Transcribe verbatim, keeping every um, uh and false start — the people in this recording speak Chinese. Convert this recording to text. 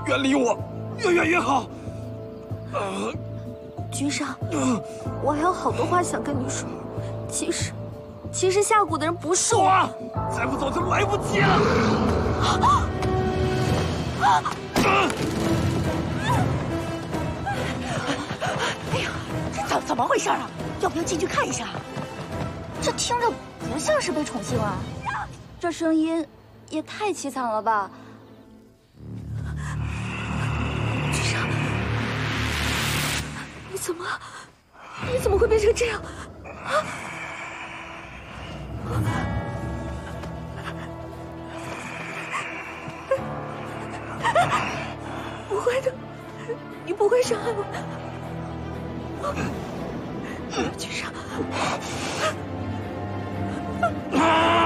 远离我，越远越好。呃， 君上，我还有好多话想跟你说。其实，其实下蛊的人不是我， 再不走就来不及了。 啊！ 哎呀，这怎怎么回事啊？要不要进去看一下？这听着不像是被宠幸啊， 这声音也太凄惨了吧！君上，你怎么，你怎么会变成这样？啊！不会的，你不会伤害我的，君上。啊